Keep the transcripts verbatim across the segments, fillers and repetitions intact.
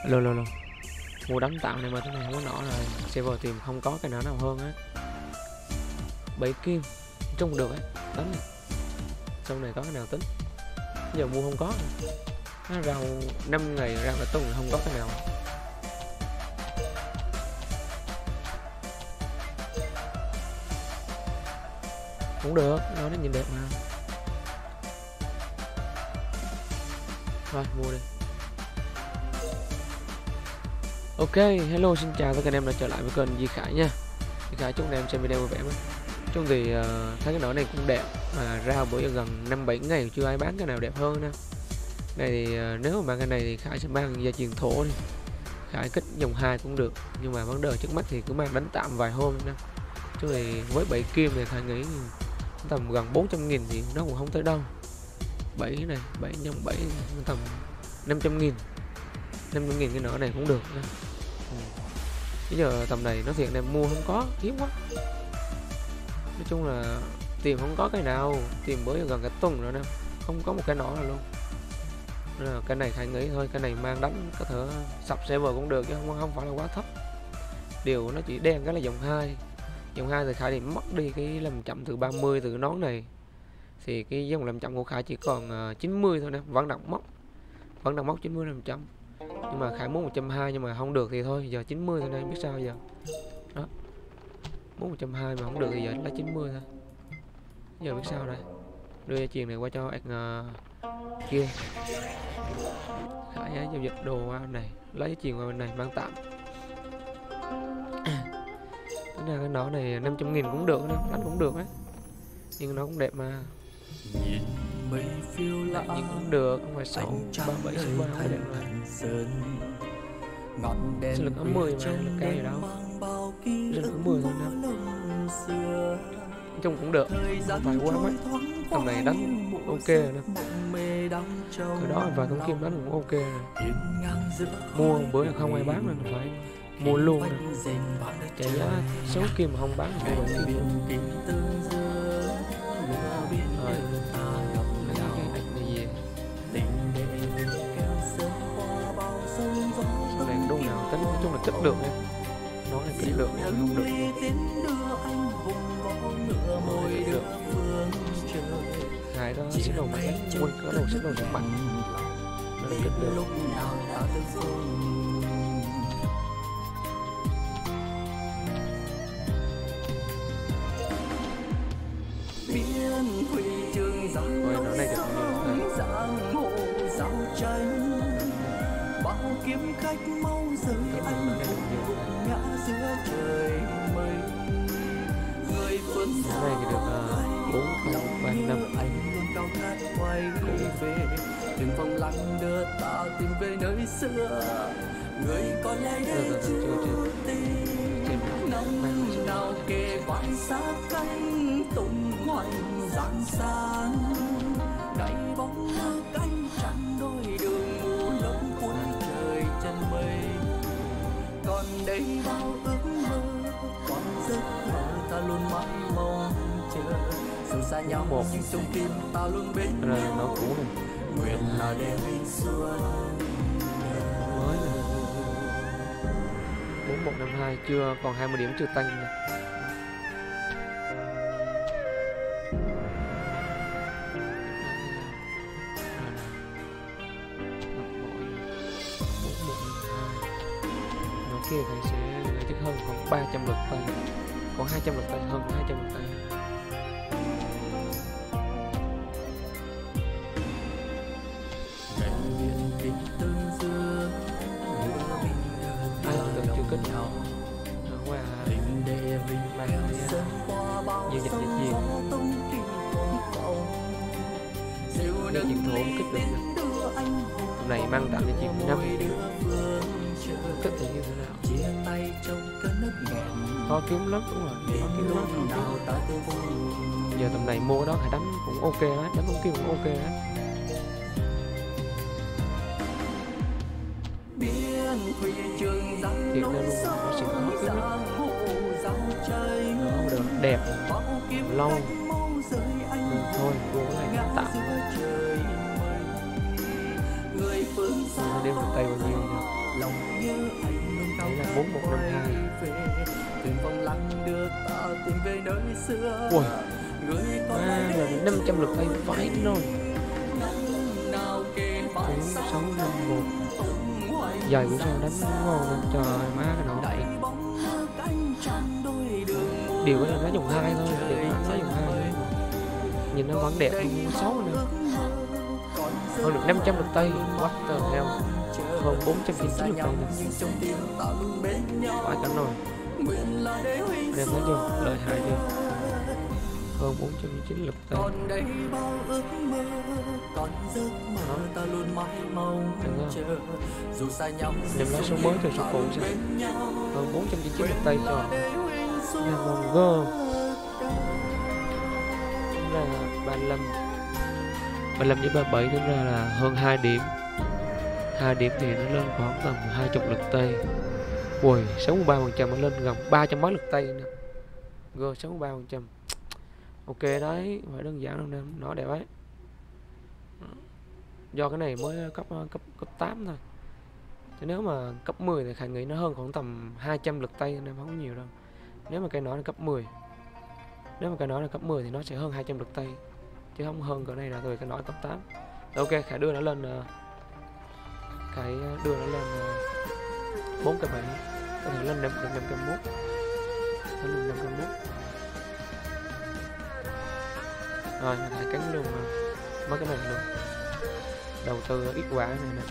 Lô lô lô. Mua đấm tạo này mà cái này không có nỏ rồi. Server tìm không có cái nào nào hơn á. Bảy kim trông được ấy. Đánh này. Trong này có cái nào tính. Bây giờ mua không có. Nó rau năm ngày rau là tuần không có cái nào. Cũng được, nó nó nhìn đẹp mà. Rồi mua đi. Ok, hello xin chào tất cả anh em đã trở lại với kênh Di Khải nha. Di Khải chúc anh em xem video vui vẻ mà. Chung thì uh, thấy cái nỏ này cũng đẹp mà ra bữa giờ gần năm bảy ngày chưa ai bán cái nào đẹp hơn nè. Này thì uh, nếu mà mang cái này thì Khải sẽ mang gia truyền thổ đi. Khải kích dòng hai cũng được, nhưng mà vấn đề trước mắt thì cứ mang đánh tạm vài hôm nè. Chung thì với bảy kim thì Khải nghĩ tầm gần bốn trăm nghìn thì nó cũng không tới đâu. Bảy này, bảy nhân bảy tầm năm trăm nghìn. năm trăm nghìn cái nỏ này cũng được nha. Ừ. Bây giờ tầm này nó thiệt em mua không có, hiếm quá. Nói chung là tìm không có cái nào, tìm bữa giờ gần cả tuần rồi nè, không có một cái nỏ nào luôn. Nên là cái này Khải nghĩ thôi, cái này mang đánh có thể sập server cũng được chứ không không phải là quá thấp. Điều nó chỉ đen cái là dòng hai. Dòng hai thì Khải thì mất đi cái làm chậm từ ba mươi từ cái nón này. Thì cái dòng làm chậm của Khải chỉ còn uh, chín mươi thôi nè, vẫn đặt mốc. Vẫn đặt mốc chín mươi làm chậm. Nhưng mà Khải muốn một trăm hai mươi nhưng mà không được thì thôi, giờ chín mươi thôi nên biết sao giờ. Đó. Muốn một trăm hai mươi mà không được thì giờ là chín mươi thôi. Giờ biết sao đây. Đưa dây chuyền này qua cho anh uh, kia. Khải giao dịch đồ qua này, lấy dây chuyền qua bên này mang tạm. Cái này cái nỏ này năm trăm nghìn cũng được nữa, đánh cũng được ấy. Nhưng nó cũng đẹp mà. Nhìn mây phiêu lãng, nhưng cũng được, không phải sáu ba bảy sáu ba không đẹp rồi. Sinh lực có mười mà, lực cao gì đâu. Sinh lực có mười thôi nè. Nói chung cũng được, không phải quá mắc. Tầm này đánh ok rồi nè. Từ đó vài con kim đánh cũng ok rồi. Mua bữa là không ai bán nên phải mua luôn nè. Trả giá số kim mà không bán thì mua bằng kim. Rồi sau này đu nào tính nói chung là chất được nha, nó là chất lượng không được được hai đó xích đầu mạnh quên có đầu xích đầu mạnh nó là chất lượng. Ôi nó này được bao kiếm khách mau rời anh ngã giữa trời mây. Người phương xa này thì được bốn không ba năm anh luôn cao khát quay về từng vòng lặng đưa ta tìm về nơi xưa. Người còn lại đây chưa tìm năm nào kề vai sát cánh tung hoành giang san đầy bóng nước anh chẳng đôi đường mù lông cuốn trời chân mây. Còn đây bao ước mơ còn giấc mơ ta luôn mãi mong chờ dù xa nhau một nhưng trong tim ta luôn bên nhau. Nó cũ này nguyện là đêm xuân mới bốn một năm hai chưa còn hai mươi điểm chưa tăng này. Kia thầy sẽ lợi tức hơn khoảng ba trăm lượt tay, còn hai trăm lượt tay, hơn hai trăm lượt tay. Ai tưởng chưa kết nhau qua ba nhiều dịch dịch gì để chuyện thổ kích được hôm này mang tặng cho chuyện năm kết thì như thế nào khó kiếm lắm, đúng rồi khó kiếm lắm. Giờ tầm này mua đó phải đánh cũng ok hết, đánh cũng kiếm cũng ok hết. Thiệt ra luôn nó sẽ khó kiếm lắm. Nó được đẹp lâu ừ, thôi mua cái này tạm nó đem được tay bao nhiêu nha. lòng như anh luôn cao đấy là bốn một năm hai. từng vòng lặng đưa ta tìm về nơi xưa. Ui, Người có à, là năm trăm lượt tay phải rồi. nào kề vai Bốn sát sáu năm một. Dài của sao đánh ngon lên trời má cái nọ này. Điều đó là nó dùng hai thôi, điều đó nó dùng hai thôi. Nhìn nó vẫn đẹp luôn, xấu nè. Hơn được năm trăm lượt tay, what the hell. Hơn bốn trăm chín mươi lượt tay nè. Phải cả rồi. Anh em thấy chưa, lợi hại chưa. Hơn bốn trăm chín lượt tay. Còn đây bao ước mơ, còn giấc mơ ta luôn mãi mong chờ. Dù xa nhau, em lấy số mới từ số cũ sao. Hơn bốn trăm chín mươi lượt tay cho nhà vòng gơ. Tính ra là ba mươi lăm ba mươi lăm với ba mươi bảy, tính ra là hơn hai điểm. Hai điểm thì nó lên khoảng tầm hai mươi lượt tay. Ui, sáu mươi ba phần trăm nó lên gần ba trăm mấy lượt tay nè. Gơ sáu mươi ba phần trăm. Ok đấy, phải đơn giản đâu nè, nó đẹp ấy. Do cái này mới cấp cấp cấp tám thôi. Chứ nếu mà cấp mười thì Khải nghĩ nó hơn khoảng tầm hai trăm lượt tay nên không có nhiều đâu. Nếu mà cái nó là cấp mười. Nếu mà cái nó là cấp mười thì nó sẽ hơn hai trăm lượt tay. Chứ không hơn cỡ này là rồi cái nó cấp tám. Ok, Khải đưa nó lên cái đưa nó lên bốn cái bảy. Có thể lên năm năm trăm mốt. Nó lên năm trăm mốt. Rồi, Khải cắn luôn mấy cái này luôn. Đầu tư ít quả này nè.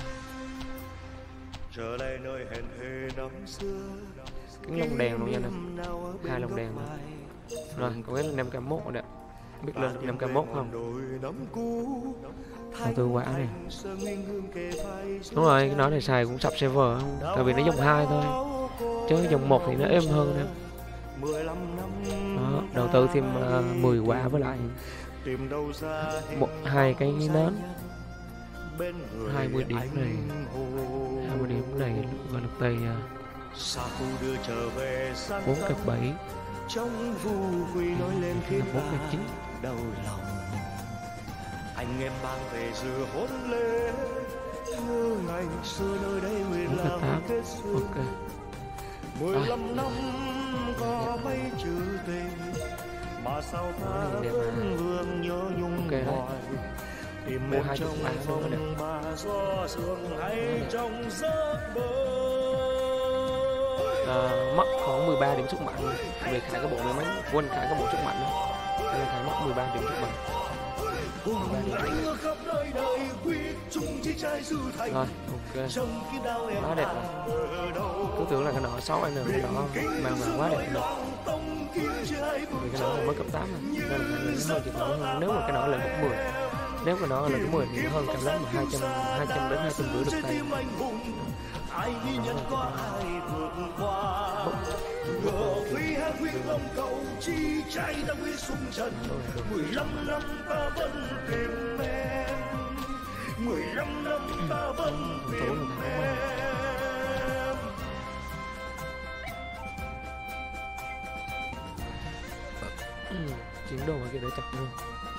Trở lại nơi hẹn thề năm xưa. Cái lông đèn luôn nha nè. Hai lông đèn luôn. Rồi, còn cái năm k mốt rồi nè. Biết lên được năm k mốt không? Đầu tư quả này. Đúng rồi, cái nó này xài cũng sập server không? Tại vì nó dòng hai thôi. Chứ dòng một thì nó êm hơn nè. Đó, đầu tư thêm uh, mười quả với lại một hai cái nến. hai mươi điểm này. hai mươi điểm này gọi là tay bốn k bảy. bốn k chín. Đau lòng anh em mang về dừa hôn lễ như ngày xưa nơi đây nguyện là kết xưa. Ok. mười lăm năm có mấy chữ tình mà sao ta vẫn vương nhớ nhung hoài. Tìm em trong phòng mà gió sương hay trong giấc mơ. À, mất khoảng mười ba điểm sức mạnh vì Khải có bộ may mắn, quên Khải có bộ sức mạnh đó. Nên là Khải mất mười ba điểm sức mạnh. Rồi, ok. Quá đẹp rồi. Cứ tưởng là cái nọ sáu anh cái nọ mang vào quá đẹp rồi. Vì cái nọ mới cấp tám rồi. Nên là Khải nghĩ hơi chịu hơn. Nếu mà cái nọ là cấp mười. Nếu mà nó là cấp mười thì nó hơn cao lắm mà hai trăm hai trăm đến hai trăm rưỡi được tay. Ai ghi nhận có ai vượt qua ngờ quý hay quý lòng cầu chi trái đã quý sung trần. Mười lăm năm ta vẫn tìm em, mười lăm năm ta vẫn tìm em. Chiến đồ ở kia để chặt luôn.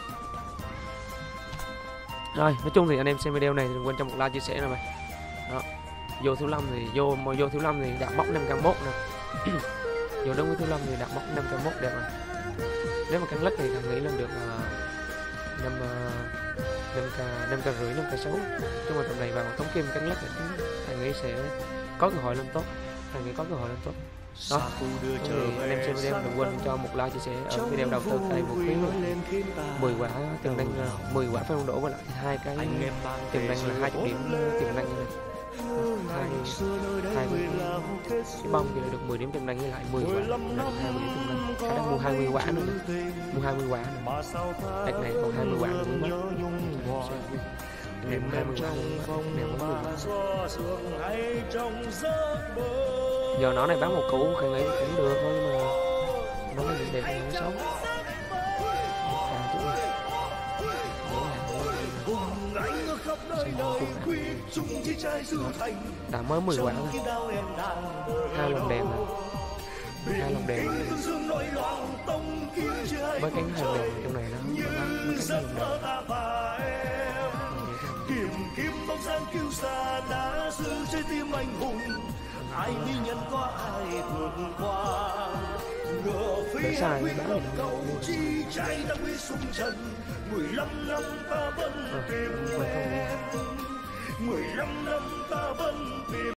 Rồi, nói chung thì anh em xem video này thì đừng quên cho một like chia sẻ nè mày. Đó. Vô Thiếu Lâm thì vô mà vô Thiếu Lâm thì đạt mốc năm k mốt nè. Vô đúng với Thiếu Lâm thì đạt mốc năm k mốt đẹp rồi. Nếu mà cắn lít thì thằng nghĩ lên được năm k năm k rưỡi năm k sáu. Nhưng mà tầm này vào tống kim cắn lít thì thằng nghĩ sẽ có cơ hội lên tốt. Thằng nghĩ có cơ hội lên tốt. Đó. Thì anh em xem video đừng quên cho một like chia sẻ ở video đầu tư cây vũ khí mười quả tiềm năng mười quả phép đổ với lại hai cái tiềm năng là hai mươi điểm tiềm năng này. hai hai cái bông thì được mười điểm tiềm năng với lại mười quả hai mươi điểm tiềm năng. Khả năng mua hai mươi quả nữa nè. Mua hai mươi quả nữa. Đợt này còn hai mươi quả nữa mất. Anh em hai mươi quả nữa. Nèo bốn mươi. Giờ nó này bán một củ Khải nghĩ cũng được thôi mà nó mới đẹp nó xấu. Đã mới mười quả thôi. Hai lồng đèn này. Hai lồng đèn này. Mấy cánh hai lồng đèn trong này nó mấy cánh hai lồng đèn. đang kiêu sa đã giữ trái tim anh hùng, ai nghi nhận có ai vượt qua. Ngựa phi hay quyết tâm cầu chi, trai đã quyết sung trận, mười lăm năm ta vẫn tìm em, mười lăm năm ta vẫn tìm